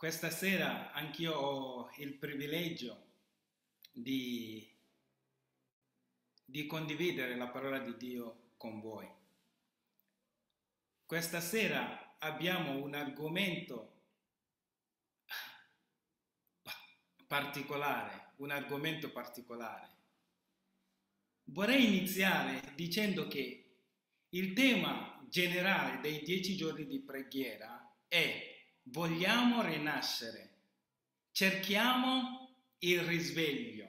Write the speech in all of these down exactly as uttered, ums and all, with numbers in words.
Questa sera anch'io ho il privilegio di, di condividere la parola di Dio con voi. Questa sera abbiamo un argomento particolare, un argomento particolare. Vorrei iniziare dicendo che il tema generale dei dieci giorni di preghiera è: vogliamo rinascere, cerchiamo il risveglio.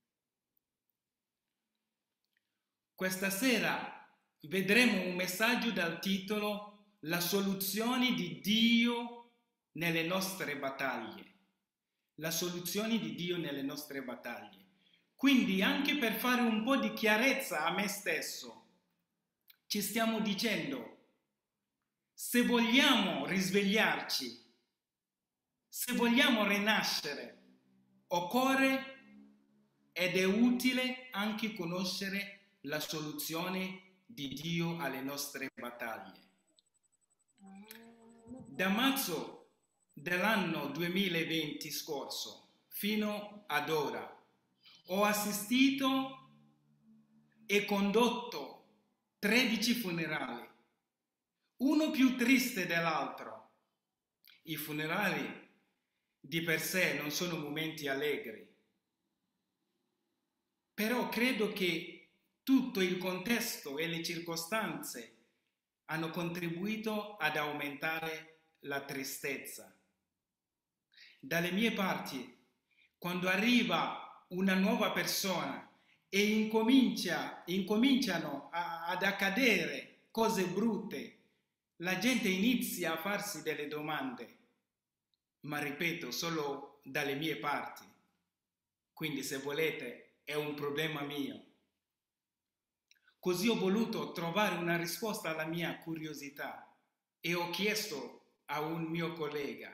Questa sera vedremo un messaggio dal titolo La soluzione di Dio nelle nostre battaglie. La soluzione di Dio nelle nostre battaglie. Quindi, anche per fare un po' di chiarezza a me stesso, ci stiamo dicendo: se vogliamo risvegliarci, se vogliamo rinascere, occorre ed è utile anche conoscere la soluzione di Dio alle nostre battaglie. Da marzo dell'anno duemilaventi scorso fino ad ora ho assistito e condotto tredici funerali, uno più triste dell'altro. I funerali di per sé non sono momenti allegri, però credo che tutto il contesto e le circostanze hanno contribuito ad aumentare la tristezza. Dalle mie parti, quando arriva una nuova persona e incomincia, incominciano a, ad accadere cose brutte, la gente inizia a farsi delle domande, ma ripeto, solo dalle mie parti. Quindi, se volete, è un problema mio. Così ho voluto trovare una risposta alla mia curiosità e ho chiesto a un mio collega: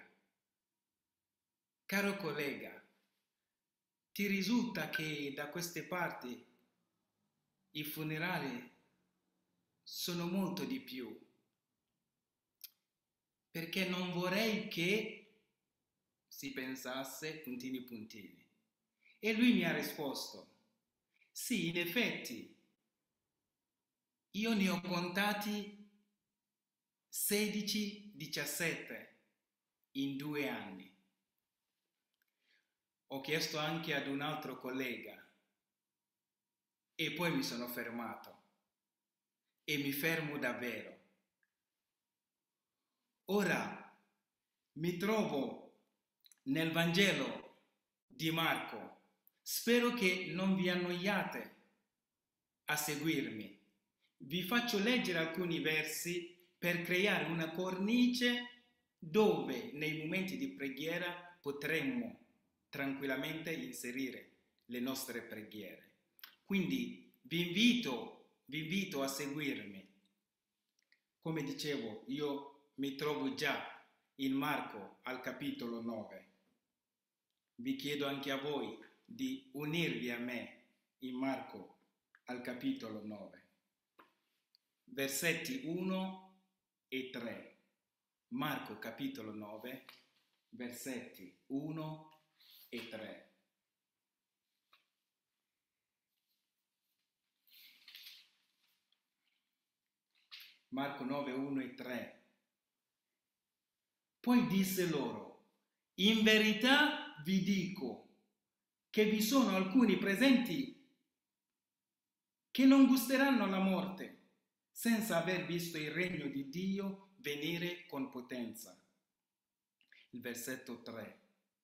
caro collega, ti risulta che da queste parti i funerali sono molto di più? Perché non vorrei che si pensasse puntini puntini. E lui mi ha risposto: sì, in effetti, io ne ho contati sedici diciassette in due anni. Ho chiesto anche ad un altro collega e poi mi sono fermato e mi fermo davvero. Ora mi trovo nel Vangelo di Marco. Spero che non vi annoiate a seguirmi. Vi faccio leggere alcuni versi per creare una cornice dove nei momenti di preghiera potremmo tranquillamente inserire le nostre preghiere. Quindi vi invito, vi invito a seguirmi. Come dicevo, io mi trovo già in Marco al capitolo nove. Vi chiedo anche a voi di unirvi a me in Marco al capitolo nove. Versetti uno e tre. Marco capitolo nove, versetti uno e tre. Marco nove, uno e tre. Poi disse loro: in verità vi dico che vi sono alcuni presenti che non gusteranno la morte senza aver visto il regno di Dio venire con potenza. Il versetto tre.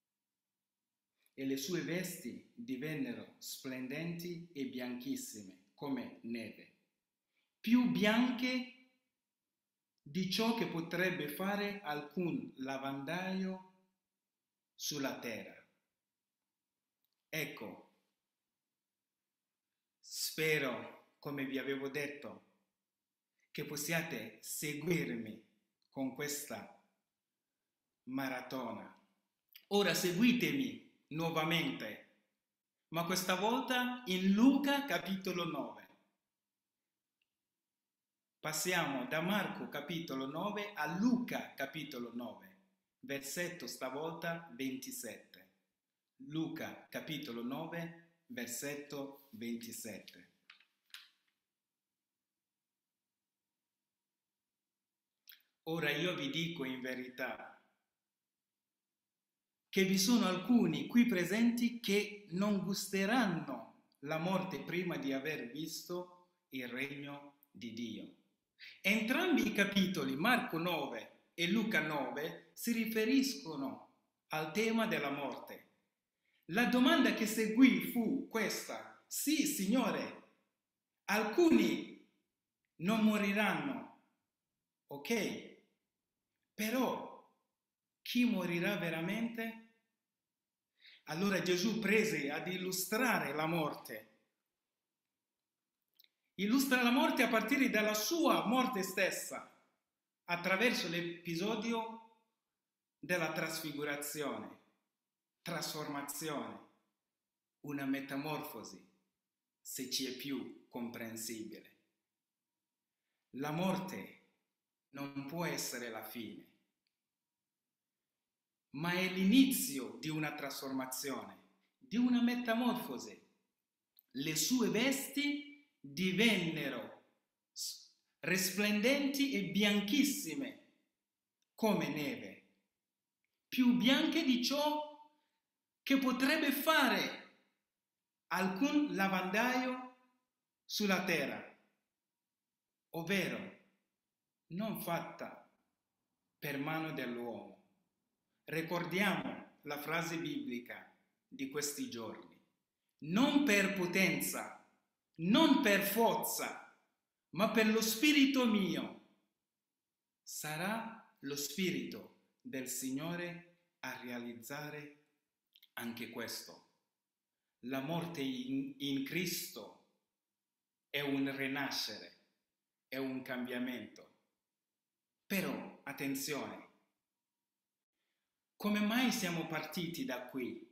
E le sue vesti divennero splendenti e bianchissime come neve, più bianche di ciò che potrebbe fare alcun lavandaio sulla terra. Ecco, spero, come vi avevo detto, che possiate seguirmi con questa maratona. Ora seguitemi nuovamente, ma questa volta in Luca capitolo nove. Passiamo da Marco capitolo nove a Luca capitolo nove. versetto stavolta ventisette. Luca capitolo nove, versetto ventisette. Ora io vi dico in verità che vi sono alcuni qui presenti che non gusteranno la morte prima di aver visto il regno di Dio. Entrambi i capitoli, Marco nove e Luca nove, si riferiscono al tema della morte. La domanda che seguì fu questa: sì, Signore, alcuni non moriranno, ok, però chi morirà veramente? Allora Gesù prese ad illustrare la morte. Illustra la morte a partire dalla sua morte stessa, attraverso l'episodio della trasfigurazione, trasformazione, una metamorfosi, se ci è più comprensibile. La morte non può essere la fine, ma è l'inizio di una trasformazione, di una metamorfosi. Le sue vesti divennero risplendenti e bianchissime come neve, più bianche di ciò che potrebbe fare alcun lavandaio sulla terra, ovvero non fatta per mano dell'uomo. Ricordiamo la frase biblica di questi giorni: non per potenza, non per forza, ma per lo spirito mio. Sarà lo spirito del Signore a realizzare anche questo. La morte in, in Cristo è un rinascere, è un cambiamento. Però, attenzione, come mai siamo partiti da qui?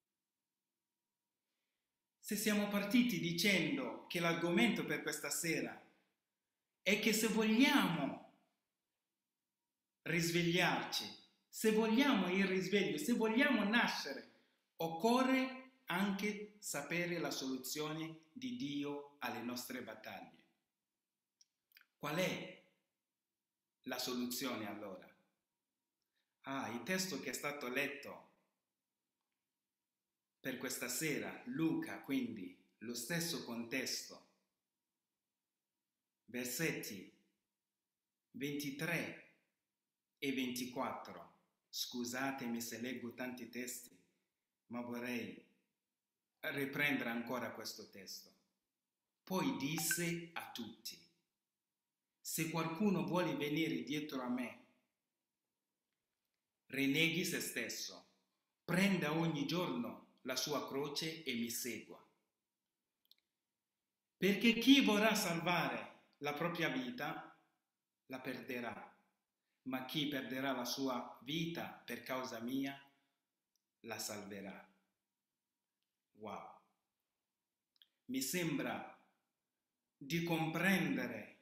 Se siamo partiti dicendo che l'argomento per questa sera è che se vogliamo risvegliarci, se vogliamo il risveglio, se vogliamo nascere, occorre anche sapere la soluzione di Dio alle nostre battaglie. Qual è la soluzione allora? Ah, il testo che è stato letto per questa sera, Luca, quindi lo stesso contesto, versetti ventitré e ventiquattro. Scusatemi se leggo tanti testi, ma vorrei riprendere ancora questo testo. Poi disse a tutti: se qualcuno vuole venire dietro a me, rinneghi se stesso, prenda ogni giorno la sua croce e mi segua. Perché chi vorrà salvare la propria vita la perderà, ma chi perderà la sua vita per causa mia la salverà. Wow! Mi sembra di comprendere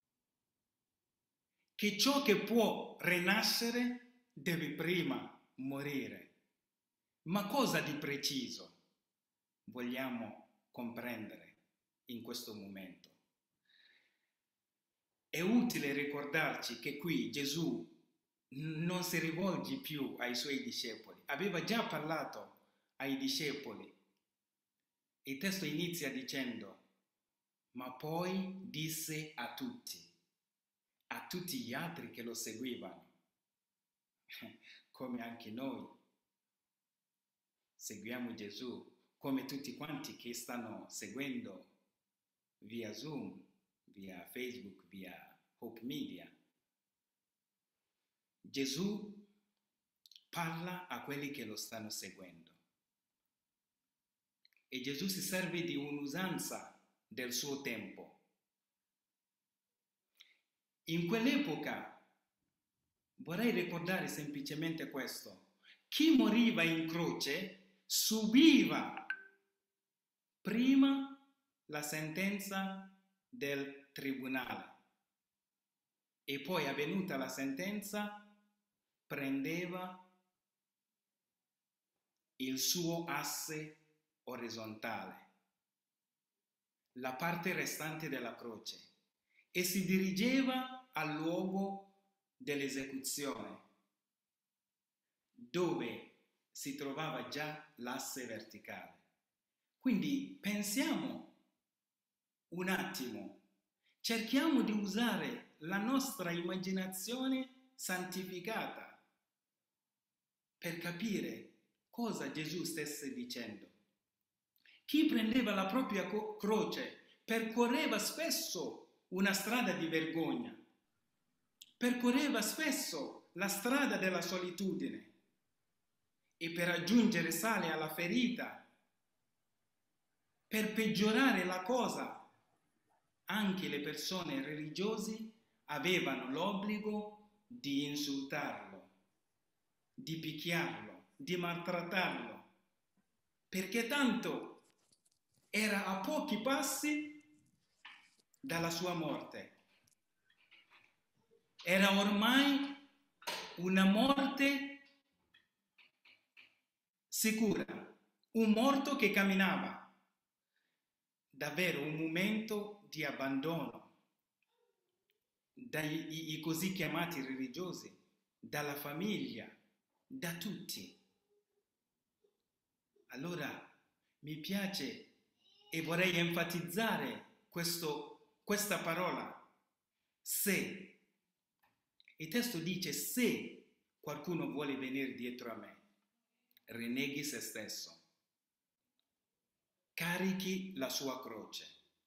che ciò che può rinascere deve prima morire. Ma cosa di preciso vogliamo comprendere in questo momento? È utile ricordarci che qui Gesù non si rivolge più ai suoi discepoli. Aveva già parlato ai discepoli. Il testo inizia dicendo: ma poi disse a tutti, a tutti gli altri che lo seguivano, come anche noi seguiamo Gesù, come tutti quanti che stanno seguendo via Zoom, via Facebook, via Hope Media. Gesù parla a quelli che lo stanno seguendo. E Gesù si serve di un'usanza del suo tempo. In quell'epoca, vorrei ricordare semplicemente questo: chi moriva in croce subiva prima la sentenza del tribunale e poi, avvenuta la sentenza, prendeva il suo asse orizzontale, la parte restante della croce, e si dirigeva al luogo dell'esecuzione, dove si trovava già l'asse verticale. Quindi pensiamo un attimo, cerchiamo di usare la nostra immaginazione santificata per capire cosa Gesù stesse dicendo. Chi prendeva la propria croce percorreva spesso una strada di vergogna, percorreva spesso la strada della solitudine, e per aggiungere sale alla ferita, per peggiorare la cosa, anche le persone religiose avevano l'obbligo di insultarlo, di picchiarlo, di maltrattarlo, perché tanto era a pochi passi dalla sua morte. Era ormai una morte sicura, un morto che camminava. Davvero un momento di abbandono dai i così chiamati religiosi, dalla famiglia, da tutti. Allora mi piace e vorrei enfatizzare questo, questa parola, se. Il testo dice: se qualcuno vuole venire dietro a me, rinneghi se stesso, carichi la sua croce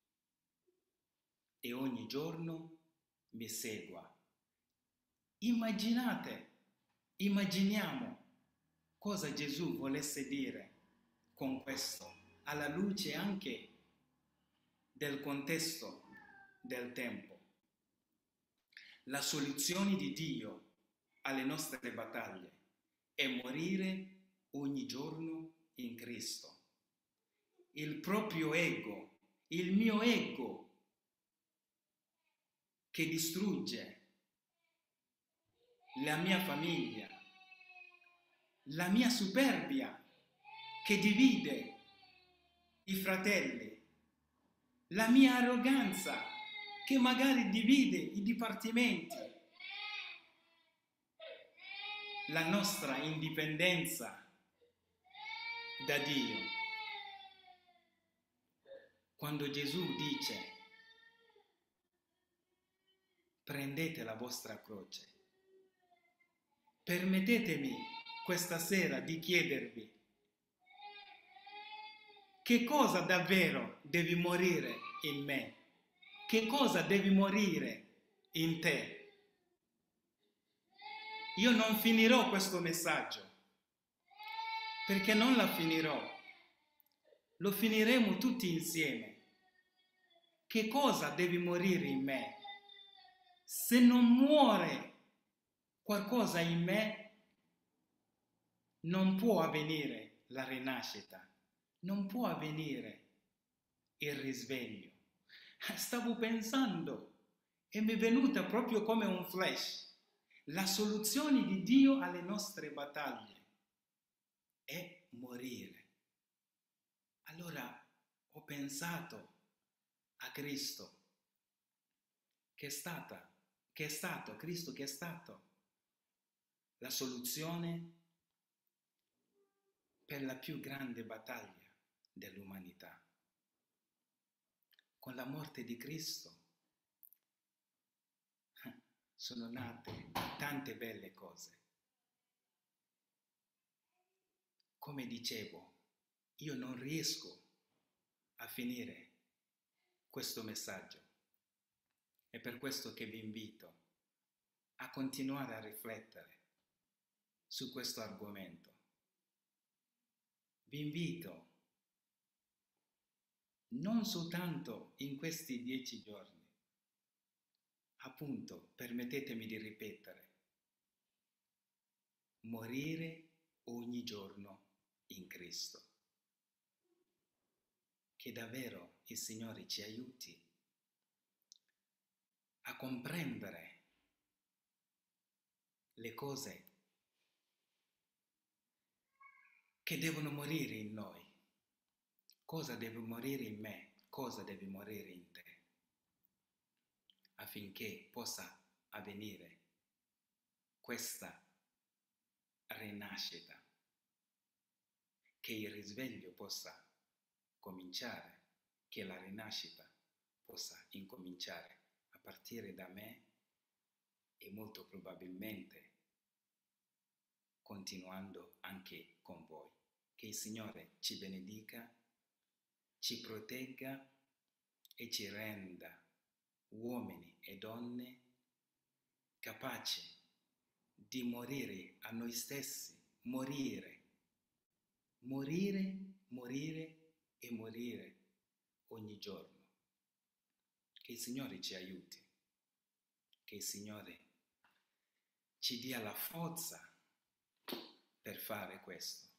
e ogni giorno mi segua. Immaginate, immaginiamo cosa Gesù volesse dire con questo, alla luce anche del contesto del tempo. La soluzione di Dio alle nostre battaglie è morire ogni giorno in Cristo. Il proprio ego, il mio ego che distrugge la mia famiglia, la mia superbia che divide i fratelli, la mia arroganza che magari divide i dipartimenti, la nostra indipendenza da Dio. Quando Gesù dice: prendete la vostra croce, permettetemi questa sera di chiedervi: che cosa davvero devi morire in me? Che cosa devi morire in te? Io non finirò questo messaggio, perché non la finirò. Lo finiremo tutti insieme. Che cosa devi morire in me? Se non muore qualcosa in me, non può avvenire la rinascita, non può avvenire il risveglio. Stavo pensando e mi è venuta proprio come un flash. La soluzione di Dio alle nostre battaglie è morire. Allora ho pensato a Cristo, che è stata, che è stato, Cristo che è stato la soluzione per la più grande battaglia dell'umanità. Con la morte di Cristo sono nate tante belle cose. Come dicevo, io non riesco a finire questo messaggio. È per questo che vi invito a continuare a riflettere su questo argomento. Vi invito non soltanto in questi dieci giorni, appunto, permettetemi di ripetere, morire ogni giorno in Cristo. Che davvero il Signore ci aiuti a comprendere le cose che devono morire in noi. Cosa deve morire in me? Cosa deve morire in te? Affinché possa avvenire questa rinascita, che il risveglio possa cominciare, che la rinascita possa incominciare a partire da me e molto probabilmente continuando anche con voi. Che il Signore ci benedica, ci protegga e ci renda uomini e donne capaci di morire a noi stessi, morire, morire, morire e morire ogni giorno. Che il Signore ci aiuti, che il Signore ci dia la forza per fare questo.